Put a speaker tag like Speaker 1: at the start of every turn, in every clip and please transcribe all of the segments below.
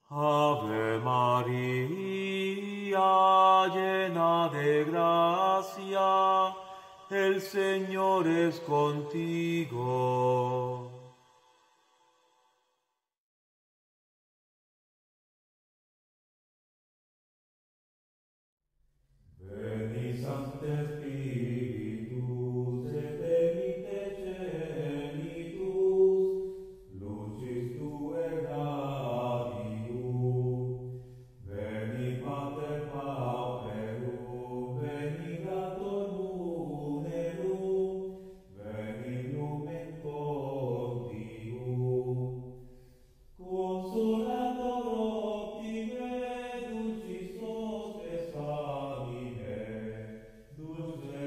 Speaker 1: Ave María, llena de gracia, el Señor es contigo. Veni Sancte Spiritus, et venite celitus, lucis Tue radium. Veni Pater Pauperum, veni Dator Munerum, veni Lumen Contium. Consolator optime, dulcis nostre saline, dulce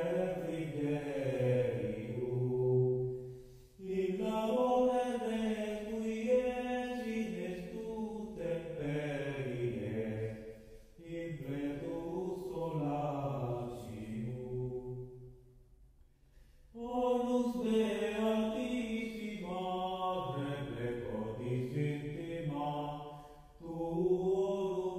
Speaker 1: refrigerium. In labore requies, in estu temperie, in plenus solacium. Onus Beatissima, replecotis intima, tuorum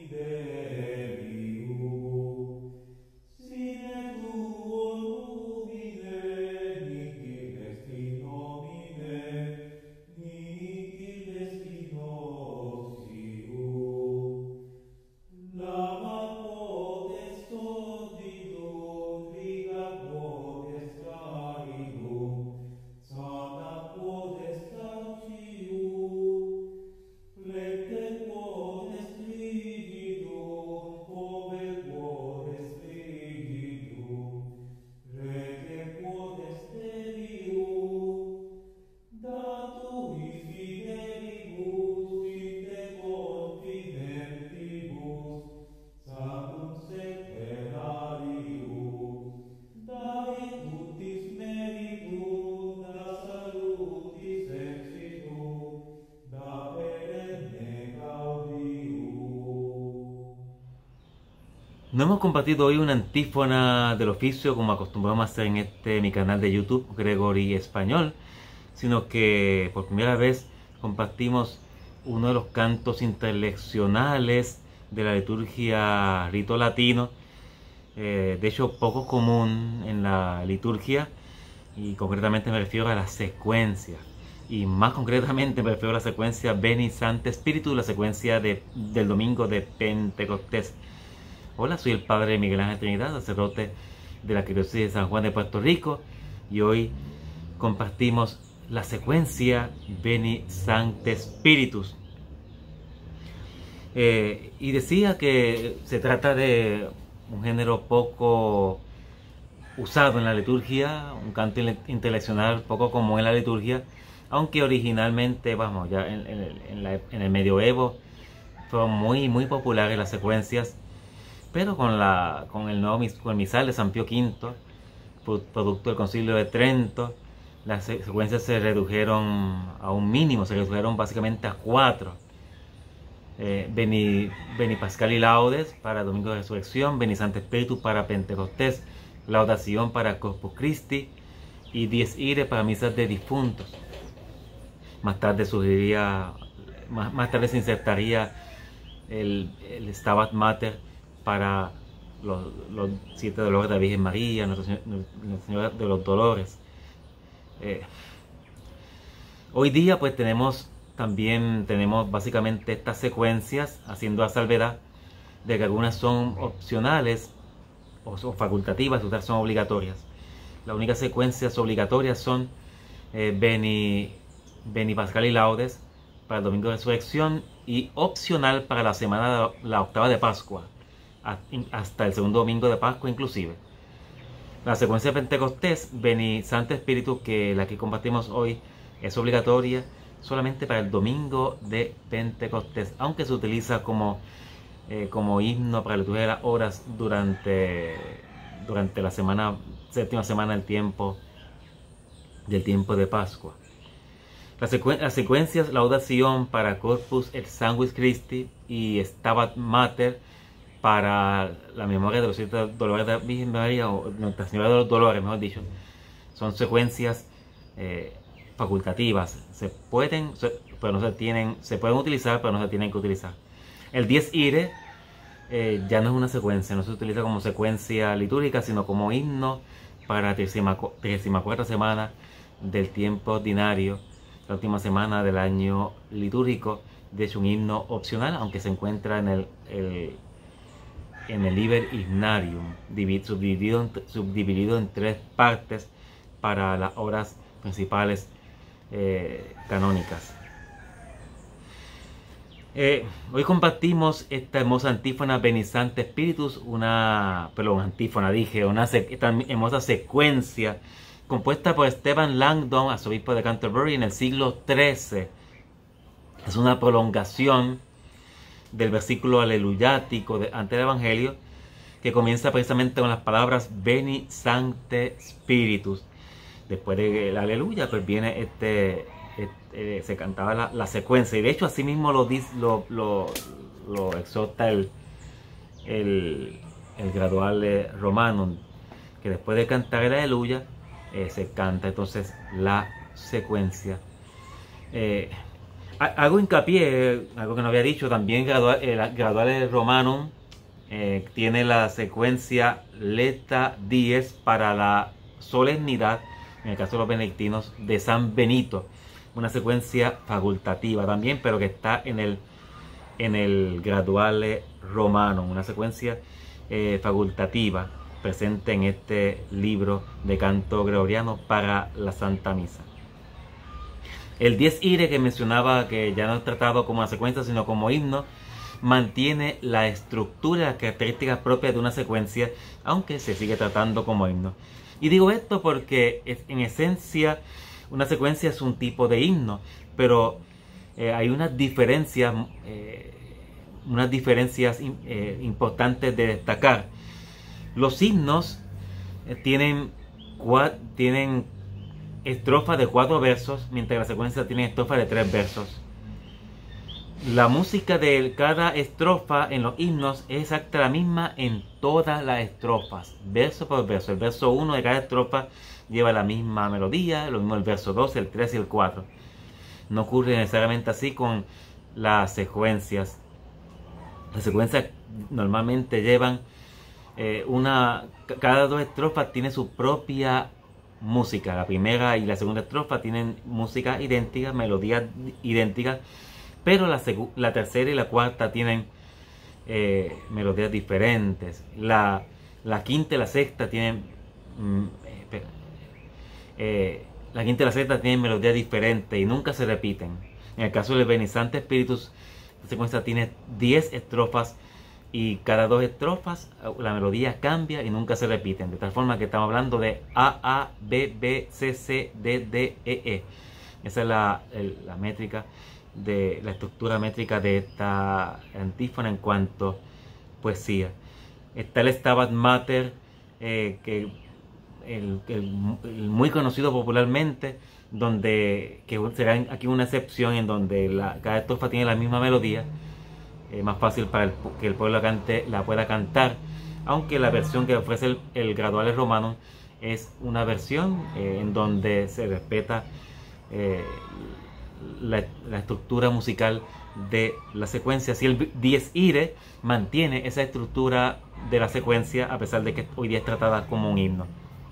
Speaker 1: fidelium. Sine tuo numine, nihil est in nomine, nihil est in ostium. Lamat potestas divum, ligat potestatem, sana potestas cium, flecte potes frigidum, pover potes frigidum, rege potes terium, datuis fidelibus, vite confidentibus, Sacrum Sequelarium, dai tutis meritum, da salutis exitum, da perenne gaudium.
Speaker 2: No hemos compartido hoy una antífona del oficio como acostumbramos a hacer en mi canal de YouTube, Gregory Español, sino que por primera vez compartimos uno de los cantos interleccionales de la liturgia rito latino, de hecho poco común en la liturgia, y concretamente me refiero a la secuencia, y más concretamente me refiero a la secuencia Veni Sancte Spiritus, la secuencia del domingo de Pentecostés. Hola, soy el padre Miguel Ángel Trinidad, sacerdote de la Arquidiócesis de San Juan de Puerto Rico, y hoy compartimos la secuencia Veni Sancte Spiritus. Y decía que se trata de un género poco usado en la liturgia, un canto interleccional poco común en la liturgia, aunque originalmente, vamos, ya en el medioevo fueron muy populares las secuencias, pero con el misal de San Pío V, producto del Concilio de Trento, las secuencias se redujeron a un mínimo, se redujeron básicamente a 4. Veni Pascali Laudes para Domingo de Resurrección, Veni Sancte Spiritus para Pentecostés, Laudación para Corpus Christi y Dies Irae para misas de difuntos. Más tarde se insertaría el Stabat Mater para los 7 dolores de la Virgen María, Nuestra Señora de los Dolores. Hoy día pues tenemos básicamente estas secuencias, haciendo la salvedad de que algunas son opcionales o facultativas, otras son obligatorias. Las únicas secuencias obligatorias son Veni Pascali Laudes para el Domingo de Resurrección y opcional para la octava de Pascua, hasta el segundo domingo de Pascua inclusive. La secuencia de Pentecostés, Veni Sancte Spiritus, que la que compartimos hoy, es obligatoria solamente para el domingo de Pentecostés, aunque se utiliza como himno para la liturgia de las horas durante la séptima semana del tiempo de Pascua. Las secuencias Laudación para Corpus et Sanguis Christi y Stabat Mater para la memoria de los 7 dolores de la Virgen María, o Nuestra Señora de los Dolores, mejor dicho, son secuencias facultativas. Pueden pero no se pueden utilizar, pero no se tienen que utilizar. El Dies Irae ya no es una secuencia, no se utiliza como secuencia litúrgica, sino como himno para la 34ª semana del tiempo ordinario, la última semana del año litúrgico. De hecho, un himno opcional, aunque se encuentra en el Liber Ignarium, subdividido en 3 partes para las obras principales canónicas. Hoy compartimos esta hermosa antífona Veni Sancte Spiritus, esta hermosa secuencia compuesta por Stephen Langdon, arzobispo de Canterbury, en el siglo XIII. Es una prolongación del versículo aleluyático antes del Evangelio, que comienza precisamente con las palabras Veni Sancte Spiritus. Después del aleluya, pues viene se cantaba la secuencia, y de hecho así mismo lo exhorta el gradual romano, que después de cantar el aleluya se canta entonces la secuencia. Hago hincapié, algo que no había dicho, también el gradual romano tiene la secuencia Leta Dies para la solemnidad, en el caso de los benedictinos, de San Benito. Una secuencia facultativa también, pero que está en el graduale romano, una secuencia facultativa presente en este libro de canto gregoriano para la Santa Misa. El Dies Irae, que mencionaba, que ya no es tratado como una secuencia sino como himno, mantiene la estructura y las características propias de una secuencia, aunque se sigue tratando como himno. Y digo esto porque en esencia una secuencia es un tipo de himno, pero hay unas diferencias importantes de destacar. Los himnos tienen estrofas de 4 versos, mientras que la secuencia tiene estrofas de 3 versos. La música de cada estrofa en los himnos es exacta la misma en todas las estrofas, verso por verso. El verso 1 de cada estrofa lleva la misma melodía, lo mismo el verso 2, el 3 y el 4. No ocurre necesariamente así con las secuencias. Las secuencias normalmente llevan cada 2 estrofas tiene su propia música. La primera y la segunda estrofa tienen música idéntica, melodías idénticas, pero la tercera y la cuarta tienen melodías diferentes. La quinta y la sexta tienen melodías diferentes y nunca se repiten. En el caso del Veni Sancte Spiritus, la secuencia tiene 10 estrofas y cada 2 estrofas la melodía cambia y nunca se repiten, de tal forma que estamos hablando de A, A, B, B, C, C, D, D, E, E. Esa es la métrica, de la estructura métrica de esta antífona en cuanto a poesía. Está el Stabat Mater, que muy conocido popularmente, que será aquí una excepción, en donde cada estrofa tiene la misma melodía. Más fácil para que el pueblo la pueda cantar, aunque la versión que ofrece el graduale romano es una versión en donde se respeta la estructura musical de la secuencia. Si el Dies Irae mantiene esa estructura de la secuencia, a pesar de que hoy día es tratada como un himno.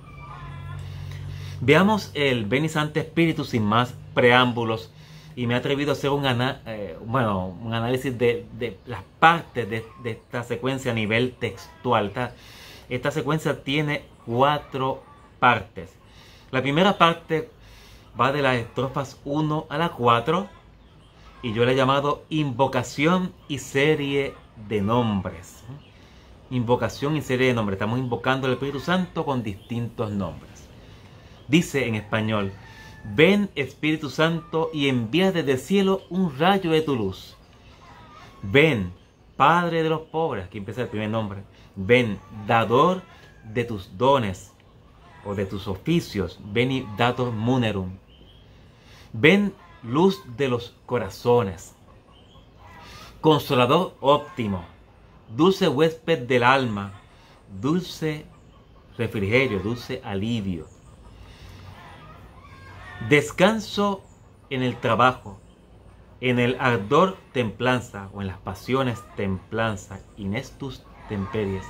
Speaker 2: Veamos el Veni Sancte Spiritus sin más preámbulos, y me he atrevido a hacer un análisis de las partes de esta secuencia a nivel textual. Esta secuencia tiene 4 partes. La primera parte va de las estrofas 1 a la 4, y yo le he llamado invocación y serie de nombres. Invocación y serie de nombres. Estamos invocando al Espíritu Santo con distintos nombres. Dice en español: ven Espíritu Santo y envía desde el cielo un rayo de tu luz. Ven, Padre de los pobres, aquí empieza el primer nombre. Ven, dador de tus dones o de tus oficios. Veni dator munerum. Ven, luz de los corazones. Consolador óptimo. Dulce huésped del alma. Dulce refrigerio, dulce alivio. Descanso en el trabajo, En el ardor templanza, o en las pasiones templanza, inestus temperies.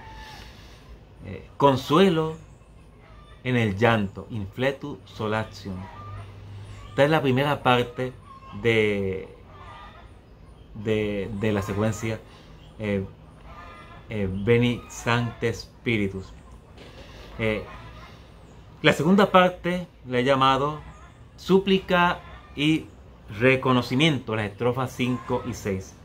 Speaker 2: Consuelo en el llanto, infletu solatium. Esta es la primera parte de la secuencia Veni Sancte Spiritus. La segunda parte la he llamado súplica y reconocimiento, las estrofas 5 y 6,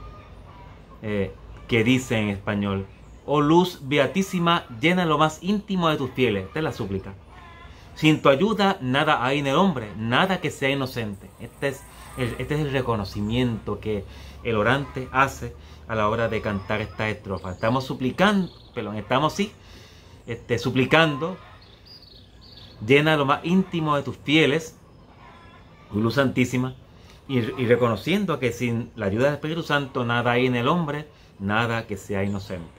Speaker 2: que dice en español: oh luz beatísima, llena lo más íntimo de tus fieles. Esta es la súplica. Sin tu ayuda nada hay en el hombre, nada que sea inocente. Este es el reconocimiento que el orante hace a la hora de cantar esta estrofa. Estamos suplicando, suplicando: llena lo más íntimo de tus fieles, luz santísima, y reconociendo que sin la ayuda del Espíritu Santo nada hay en el hombre, nada que sea inocente.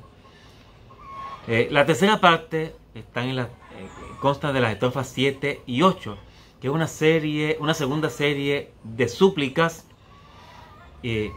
Speaker 2: La tercera parte consta de las estrofas 7 y 8, que es una segunda serie de súplicas que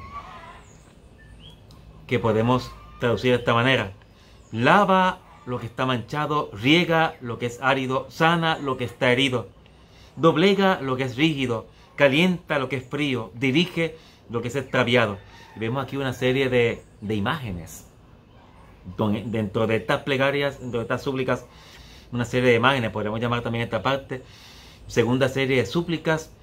Speaker 2: podemos traducir de esta manera: lava lo que está manchado, riega lo que es árido, sana lo que está herido, doblega lo que es rígido, calienta lo que es frío, dirige lo que es extraviado. Y vemos aquí una serie de imágenes. Dentro de estas plegarias, dentro de estas súplicas, una serie de imágenes, podríamos llamar también esta parte segunda serie de súplicas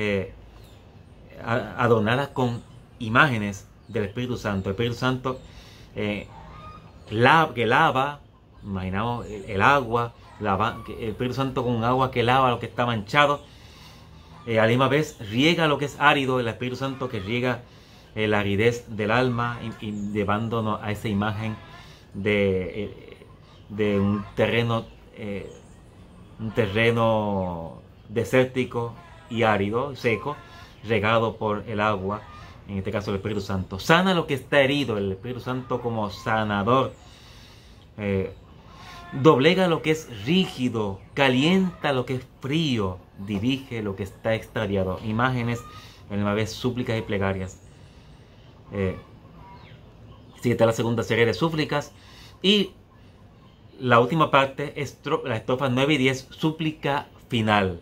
Speaker 2: adornadas con imágenes del Espíritu Santo. El Espíritu Santo que lava, imaginamos el agua, el Espíritu Santo con agua que lava lo que está manchado, a la misma vez riega lo que es árido, el Espíritu Santo que riega la aridez del alma, y llevándonos a esa imagen de un terreno desértico y árido, seco, regado por el agua, en este caso el Espíritu Santo. Sana lo que está herido, el Espíritu Santo como sanador. Doblega lo que es rígido, calienta lo que es frío, dirige lo que está extraviado. Imágenes, a la misma vez súplicas y plegarias. Así está la segunda serie de súplicas. Y la última parte, las estrofas 9 y 10, súplica final,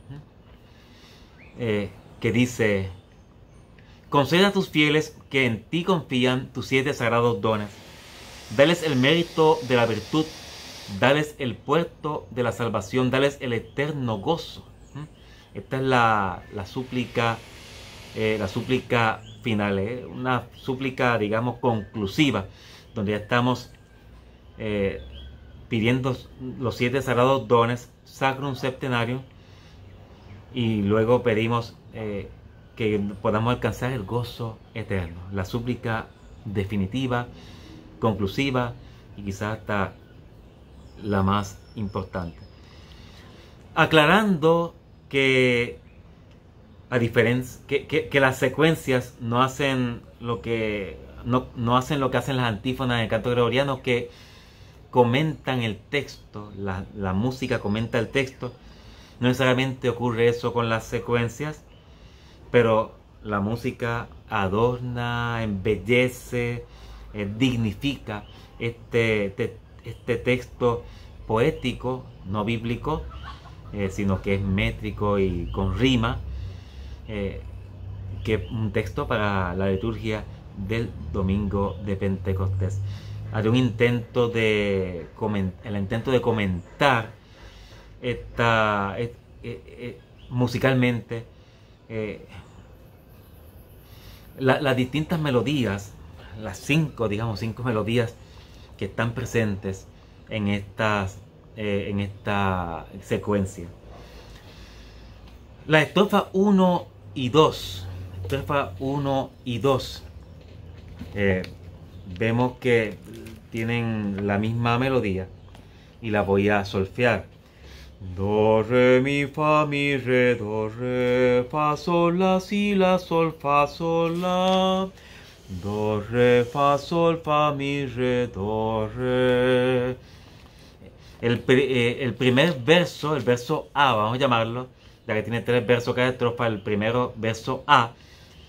Speaker 2: que dice: concede a tus fieles que en ti confían tus 7 sagrados dones. Dales el mérito de la virtud, dales el puerto de la salvación, dales el eterno gozo. Esta es la súplica final, una súplica, digamos, conclusiva, donde ya estamos pidiendo los 7 sagrados dones, Sacrum Septenarium, y luego pedimos que podamos alcanzar el gozo eterno. La súplica definitiva, conclusiva y quizás hasta la más importante. Aclarando que a diferencia que las secuencias no hacen lo que hacen las antífonas del canto gregoriano, que comentan el texto, la música comenta el texto. No necesariamente ocurre eso con las secuencias, pero la música adorna, embellece, dignifica este texto poético, no bíblico, sino que es métrico y con rima, que es un texto para la liturgia del domingo de Pentecostés. Haré un intento de comentar musicalmente las distintas melodías, las 5 melodías que están presentes en esta secuencia. La estrofa 1 y 2, vemos que tienen la misma melodía y la voy a solfear. Do, re, mi, fa, mi, re, do, re, fa, sol, la, si, la, sol, fa, sol, la. Do, re, fa, sol, fa, mi, re, do, re. El primer verso, el verso A, vamos a llamarlo, ya que tiene 3 versos cada estrofa. El primero, verso A,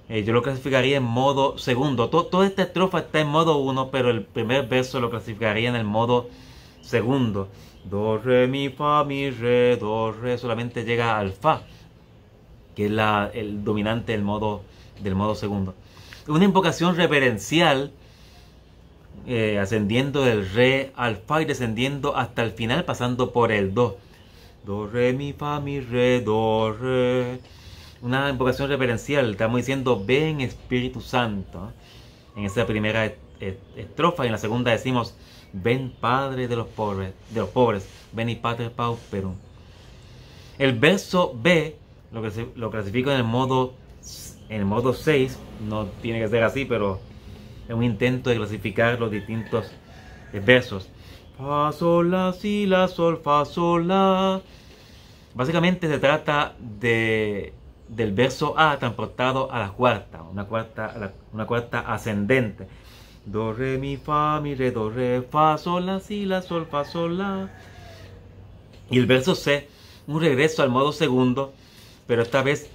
Speaker 2: yo lo clasificaría en modo segundo. Toda esta estrofa está en modo 1, pero el primer verso lo clasificaría en el modo segundo. Do, re, mi, fa, mi, re, do, re. Solamente llega al fa, que es el dominante del modo segundo. Una invocación reverencial, ascendiendo del re al fa y descendiendo hasta el final, pasando por el do. Do, re, mi, fa, mi, re, do, re. Una invocación reverencial. Estamos diciendo ven Espíritu Santo, en esa primera estrofa. Y en la segunda decimos ven Padre de los pobres, ven y Pater Pauperum. El verso B lo clasifico en el modo 6. No tiene que ser así, pero es un intento de clasificar los distintos versos. Fa, sol, la, si, la, sol, fa, sol, la. Básicamente se trata del verso A transportado a la cuarta, una cuarta ascendente. Do, re, mi, fa, mi, re, do, re, fa, sol, la, si, la, sol, fa, sol, la. Y el verso C, un regreso al modo segundo, pero esta vez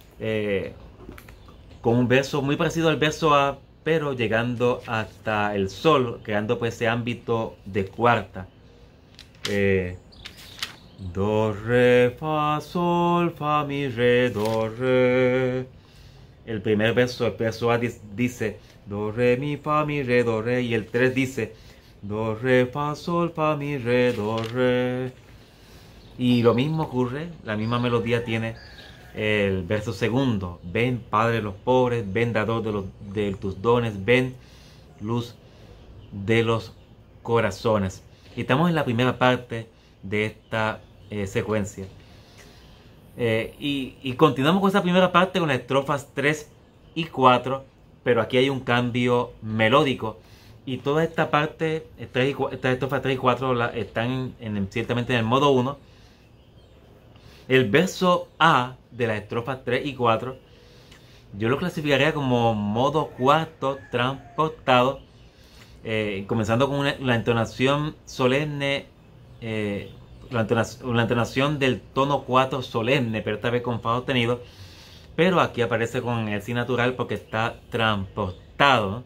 Speaker 2: con un verso muy parecido al verso A, pero llegando hasta el sol, creando pues ese ámbito de cuarta. Do, re, fa, sol, fa, mi, re, do, re. El primer verso, el verso A dice do, re, mi, fa, mi, re, do, re. Y el 3 dice do, re, fa, sol, fa, mi, re, do, re. Y lo mismo ocurre, la misma melodía tiene el verso segundo. Ven Padre de los pobres, ven dador de tus dones, ven luz de los corazones. Y estamos en la primera parte de esta secuencia. Y continuamos con esta primera parte con las estrofas 3 y 4, pero aquí hay un cambio melódico. Y toda esta parte, estas estrofas 3 y 4 están ciertamente en el modo 1. El verso A de las estrofas 3 y 4 yo lo clasificaría como modo cuarto transportado, comenzando con la entonación solemne, la entonación del tono 4 solemne, pero esta vez con fa sostenido, pero aquí aparece con el si natural porque está transportado,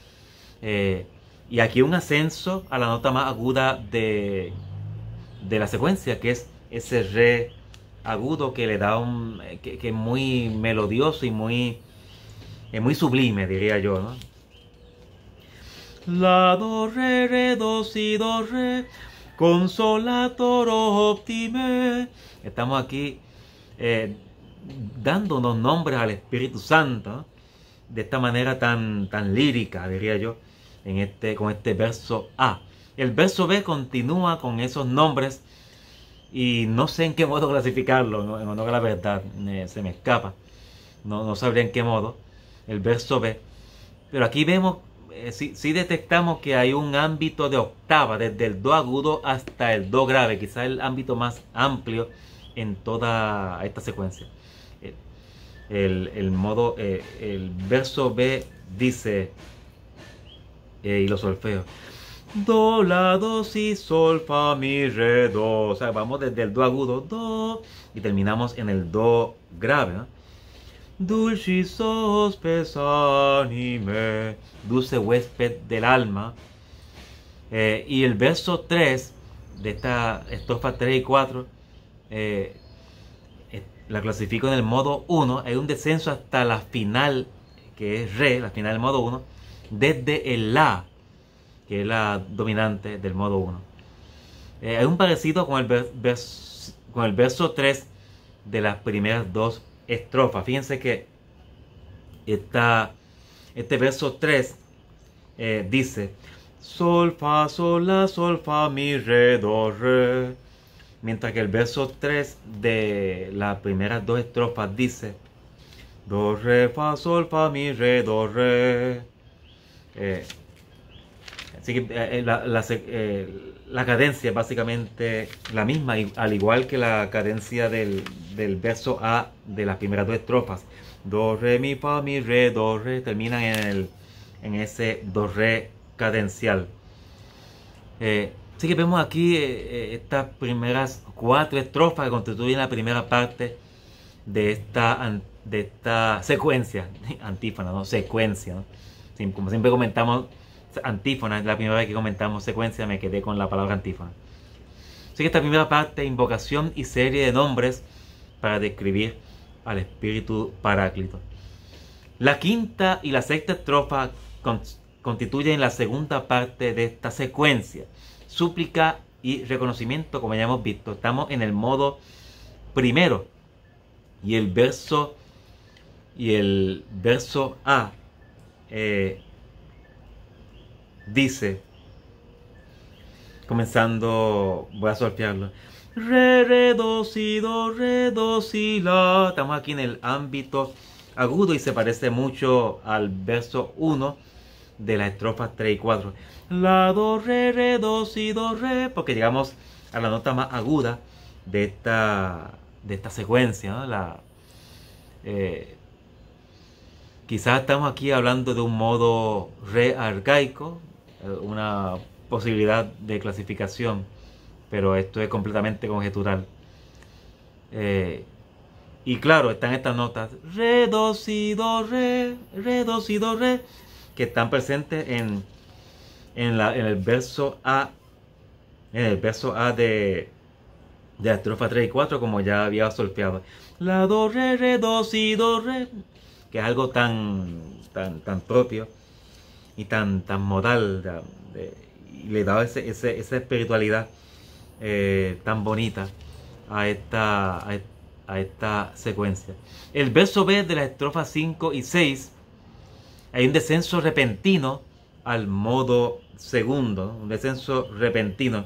Speaker 2: y aquí un ascenso a la nota más aguda de la secuencia, que es ese re agudo que le da que es muy melodioso y muy sublime, diría yo, ¿no? La, do, re, do, si, do, re, consolator optime. Estamos aquí dándonos nombres al Espíritu Santo, ¿no? De esta manera tan lírica, diría yo, con este verso A. El verso B continúa con esos nombres y no sé en qué modo clasificarlo, ¿no? En honor a la verdad, se me escapa. No sabría en qué modo. El verso B. Pero aquí vemos, sí detectamos que hay un ámbito de octava, desde el do agudo hasta el do grave, quizás el ámbito más amplio en toda esta secuencia. El verso B dice, y lo solfeo. Do, la, do, si, sol, fa, mi, re, do. O sea, vamos desde el do agudo, do, y terminamos en el do grave, ¿no? Dulcis hospes anime, dulce huésped del alma. Y el verso 3 de esta estrofa 3 y 4 la clasifico en el modo 1. Hay un descenso hasta la final, que es re, la final del modo 1, desde el la, que es la dominante del modo 1. Hay un parecido con el verso 3 de las primeras dos estrofas. Fíjense que este verso 3 dice sol, fa, sol, la, sol, fa, mi, re, do, re. Mientras que el verso 3 de las primeras dos estrofas dice do, re, fa, sol, fa, mi, re, do, re. Así que la cadencia es básicamente la misma, al igual que la cadencia del verso A de las primeras dos estrofas. Do, re, mi, fa, mi, re, do, re. Terminan en ese do, re cadencial. Así que vemos aquí estas primeras 4 estrofas que constituyen la primera parte de de esta secuencia, antífona, ¿no? Secuencia, ¿no? Como siempre comentamos antífona, es la primera vez que comentamos secuencia, me quedé con la palabra antífona. Así que esta primera parte, invocación y serie de nombres para describir al Espíritu Paráclito. La quinta y la sexta estrofa constituyen la segunda parte de esta secuencia. Súplica y reconocimiento, como ya hemos visto. Estamos en el modo primero. Y el verso A dice, comenzando, voy a solfearlo. Re, do, si, la. Estamos aquí en el ámbito agudo y se parece mucho al verso 1 de las estrofas 3 y 4. La, do, do, si, do, re, porque llegamos a la nota más aguda de esta secuencia, ¿no? Quizás estamos aquí hablando de un modo re arcaico, una posibilidad de clasificación, pero esto es completamente conjetural. Y claro, están estas notas re, do, si, do, re, do, si, do, re, que están presentes en el verso A, de la estrofa 3 y 4, como ya había solfeado. La, do, re, do, si, do, re, que es algo tan propio y tan modal, y le da esa espiritualidad tan bonita a esta secuencia. El verso B de las estrofas 5 y 6 hay un descenso repentino al modo segundo, un descenso repentino.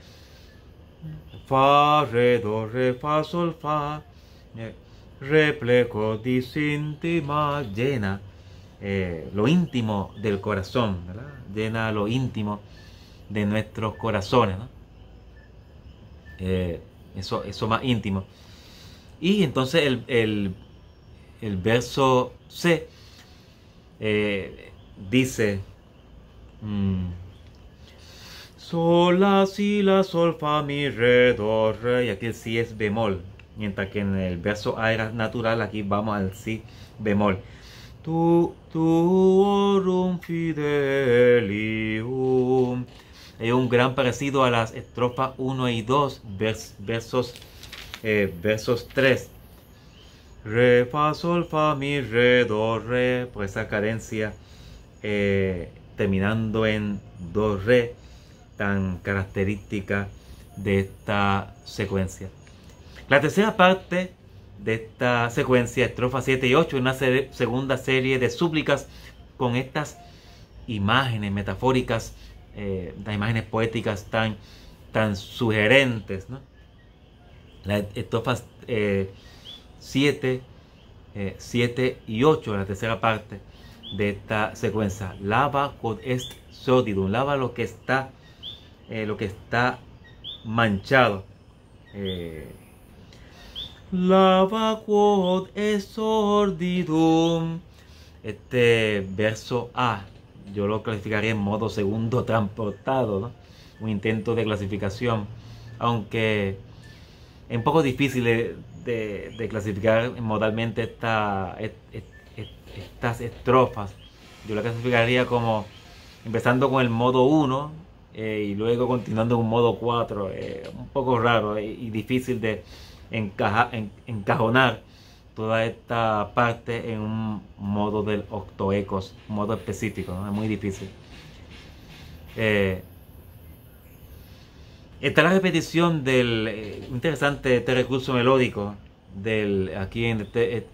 Speaker 2: Fa, re, do, re, fa, sol, fa, re, pleco, disíntima, llena lo íntimo del corazón, ¿verdad? Llena lo íntimo de nuestros corazones, ¿no? Eso más íntimo. Y entonces el verso C dice sol, la, si, la, sol, fa, mi, re, do, re, y aquí el si es bemol, mientras que en el verso A era natural, aquí vamos al si bemol. Tu orum fidelium. Hay un gran parecido a las estrofas 1 y 2, versos 3. Re, fa, sol, fa, mi, re, do, re, por esa cadencia terminando en do, re, tan característica de esta secuencia. La tercera parte de esta secuencia, estrofas 7 y 8, es una segunda serie de súplicas con estas imágenes metafóricas, las imágenes poéticas tan sugerentes, ¿no? Las estrofas 7 y 8, la tercera parte de esta secuencia. Lava quod est sordidum, lava lo que está manchado. Lava quod est sordidum. Este verso A yo lo clasificaría en modo segundo transportado, ¿no? Un intento de clasificación, aunque es un poco difícil de clasificar modalmente estas estrofas. Yo la clasificaría como empezando con el modo 1 y luego continuando con un modo 4. Un poco raro y difícil de encajonar toda esta parte en un modo del octoecos, un modo específico, ¿no? Es muy difícil. Está la repetición del interesante este recurso melódico aquí en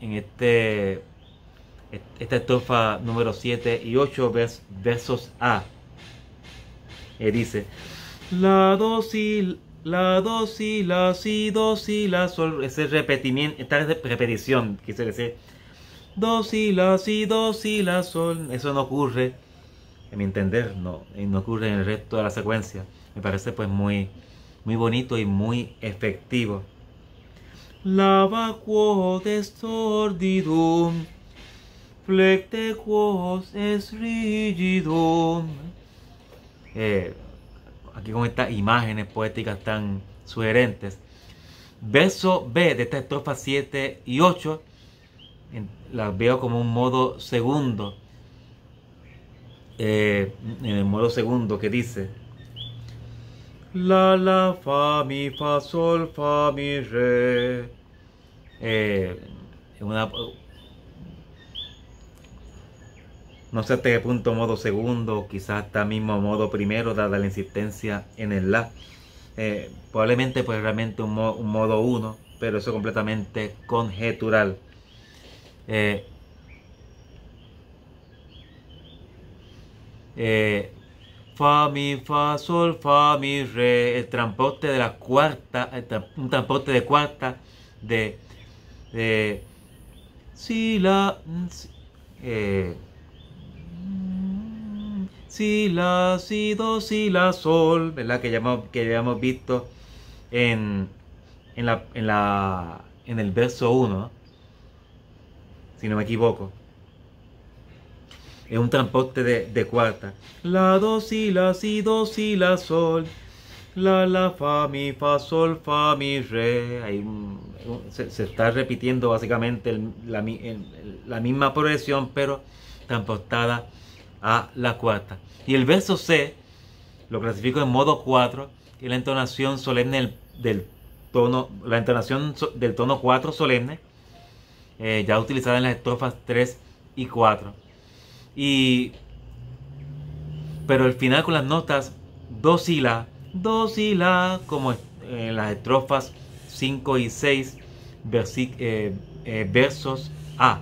Speaker 2: esta estrofa número 7 y 8 versos A. Dice la, do, si, la, do, si, la, si, do, si, la, sol. Ese repetimiento, esta repetición, quise decir do, si, la, sol. Eso no ocurre, en mi entender, no ocurre en el resto de la secuencia. Me parece pues muy bonito y muy efectivo. Lava quod est sordidum, flecte quos est rigidum. Aquí con estas imágenes poéticas tan sugerentes. Verso B de esta estrofa 7 y 8 las veo como un modo segundo. En el modo segundo que dice la, fa, mi, fa, sol, fa, mi, re. No sé hasta qué punto modo segundo, quizás hasta mismo modo primero, dada la insistencia en el la. Probablemente pues realmente un modo 1, pero eso es completamente conjetural. Fa, mi, fa, sol, fa, mi, re. El transporte de la cuarta, un transporte de cuarta de si, la, si, la, si, do, si, la, sol, ¿verdad? Que ya hemos visto en el verso 1, ¿no? Si no me equivoco. Es un transporte de cuarta. La, do, si, la, sol. La, fa, mi, fa, sol, fa, mi, re. Ahí se está repitiendo básicamente la misma progresión, pero transportada a la cuarta. Y el verso C lo clasifico en modo 4, que es la entonación solemne del tono, la entonación del tono 4 solemne, ya utilizada en las estrofas 3 y 4. Pero el final con las notas do, si, la, como en las estrofas 5 y 6, versos A.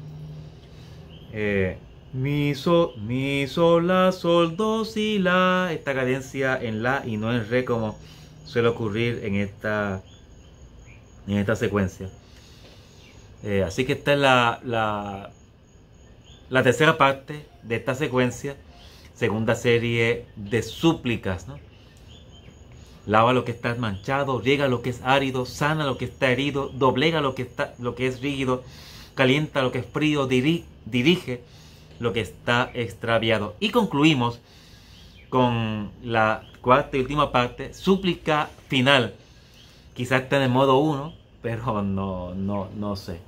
Speaker 2: Mi, sol, la, sol, do, si, la. Esta cadencia en la y no en re, como suele ocurrir en esta secuencia. Así que esta es la tercera parte de esta secuencia, segunda serie de súplicas, ¿no? Lava lo que está manchado, riega lo que es árido, sana lo que está herido, doblega lo que es rígido, calienta lo que es frío, dirige lo que está extraviado. Y concluimos con la cuarta y última parte, súplica final. Quizás está en el modo 1, pero no sé.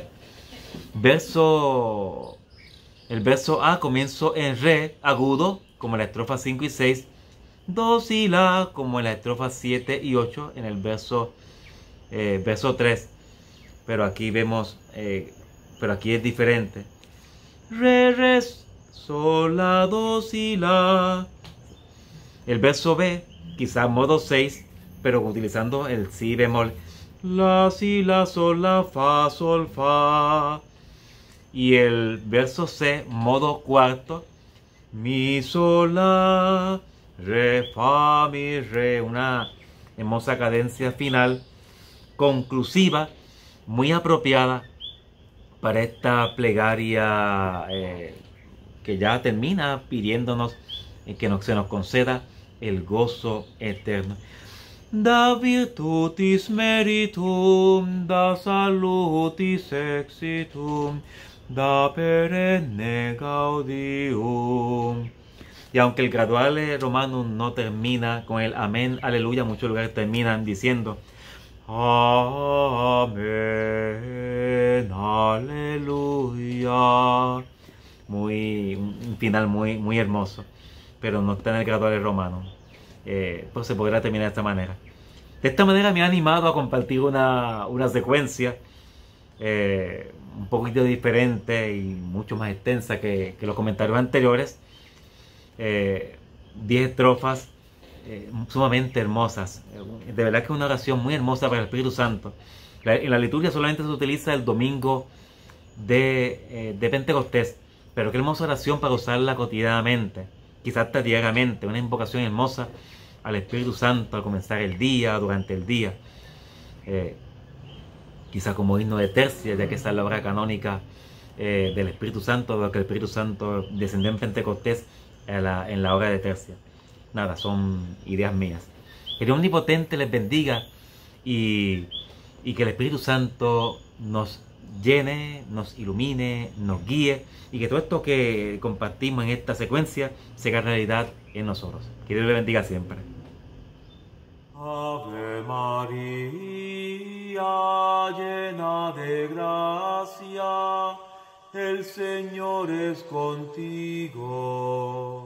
Speaker 2: El verso A comienzo en re agudo, como en la estrofa 5 y 6, do, si, la, como en la estrofa 7 y 8, en el verso 3. Pero aquí vemos, pero aquí es diferente. Re, sol, la, do, si, la. El verso B, quizás modo 6, pero utilizando el si bemol. La, si, la, sol, la, fa, sol, fa. Y el verso C, modo cuarto, mi, sol, la, re, fa, mi, re. Una hermosa cadencia final, conclusiva, muy apropiada para esta plegaria que ya termina pidiéndonos que se nos conceda el gozo eterno. Da virtutis meritum, da salutis exitum, da perenne gaudium. Y aunque el Graduale Romanum no termina con el amén, aleluya, muchos lugares terminan diciendo amén, aleluya. Un final muy hermoso, pero no está en el Graduale Romanum. Pues se podrá terminar de esta manera. De esta manera me ha animado a compartir una secuencia un poquito diferente y mucho más extensa que los comentarios anteriores. 10 estrofas sumamente hermosas. De verdad que es una oración muy hermosa para el Espíritu Santo. En la liturgia solamente se utiliza el domingo de Pentecostés, pero qué hermosa oración para usarla cotidianamente, quizás hasta diariamente. Una invocación hermosa al Espíritu Santo al comenzar el día, durante el día. Quizás como himno de tercia, ya que esa es la hora canónica del Espíritu Santo, porque el Espíritu Santo descendió en Pentecostés en la hora de tercia. Nada, son ideas mías. Que Dios omnipotente les bendiga y que el Espíritu Santo nos llene, nos ilumine, nos guíe y que todo esto que compartimos en esta secuencia se haga realidad en nosotros. Que Dios les bendiga siempre. Ave María.
Speaker 1: María, llena de gracia, el Señor es contigo.